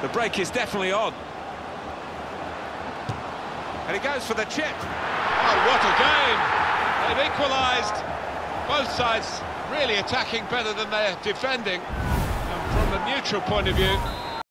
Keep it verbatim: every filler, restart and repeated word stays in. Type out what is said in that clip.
The break is definitely on. And he goes for the chip. Oh, what a game! They've equalised. Both sides really attacking better than they're defending. And from a neutral point of view,